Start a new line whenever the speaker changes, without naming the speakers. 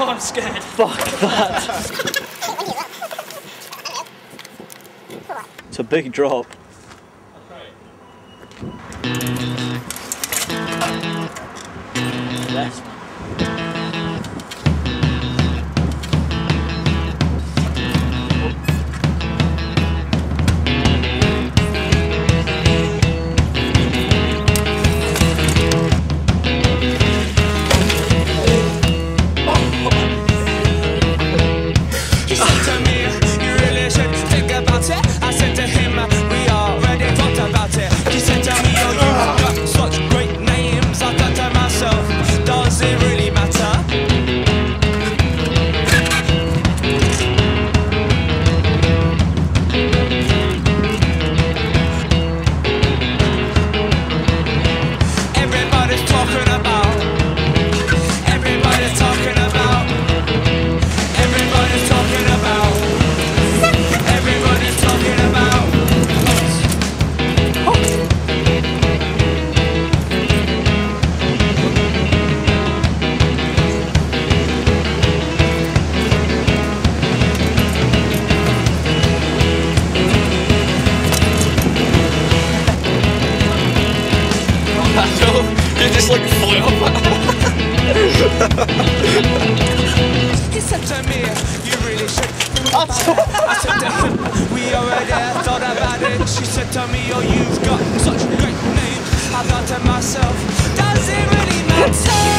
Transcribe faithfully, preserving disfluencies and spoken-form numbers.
Oh, I'm scared.
Fuck that. It's a big drop. Yes.
You just like fly off.
He said to me, you really should. I said to him, we already thought about it. She said to me, oh, you've got such a great name. I thought to myself, does it really matter?